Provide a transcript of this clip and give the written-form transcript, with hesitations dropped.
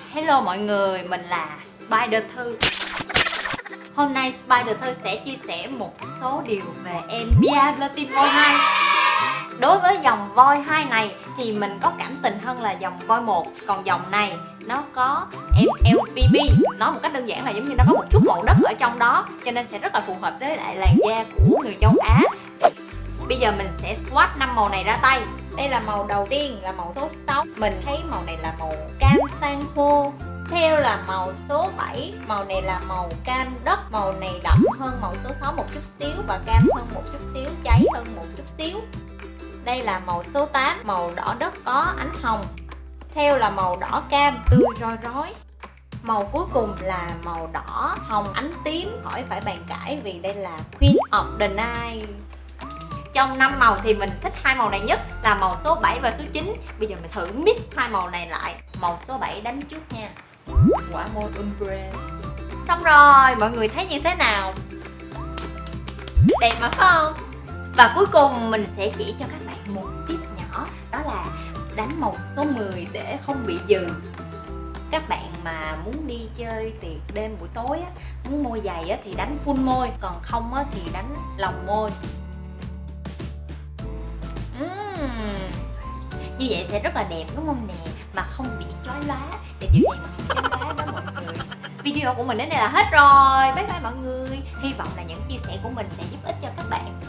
Hello mọi người, mình là Spider Thư. Hôm nay Spider Thư sẽ chia sẻ một số điều về em Bia Voi 2. Đối với dòng voi 2 này thì mình có cảm tình hơn là dòng voi 1. Còn dòng này nó có MLBB. Nói một cách đơn giản là giống như nó có một chút màu đất ở trong đó, cho nên sẽ rất là phù hợp với lại làn da của người châu Á. Bây giờ mình sẽ swatch 5 màu này ra tay. Đây là màu đầu tiên là màu số 6. Mình thấy màu này là màu cam san hô. Theo là màu số 7, màu này là màu cam đất. Màu này đậm hơn màu số 6 một chút xíu và cam hơn một chút xíu, cháy hơn một chút xíu. Đây là màu số 8, màu đỏ đất có ánh hồng. Theo là màu đỏ cam tươi roi rói. Màu cuối cùng là màu đỏ hồng ánh tím, khỏi phải bàn cãi vì đây là Queen of the Night. Trong 5 màu thì mình thích hai màu này nhất là màu số 7 và số 9. Bây giờ mình thử mix hai màu này lại. Màu số 7 đánh trước nha. Quả môi ombre. Xong rồi, mọi người thấy như thế nào? Đẹp mà phải không? Và cuối cùng mình sẽ chỉ cho các bạn một tip nhỏ. Đó là đánh màu số 10 để không bị dừ. Các bạn mà muốn đi chơi tiệc đêm buổi tối á, muốn môi dày á, thì đánh full môi. Còn không á, thì đánh lòng môi. Như vậy sẽ rất là đẹp đúng không nè, mà không bị chói lóa. Để điều này mà không chói lóa đó mọi người. Video của mình đến đây là hết rồi. Bye bye mọi người. Hy vọng là những chia sẻ của mình sẽ giúp ích cho các bạn.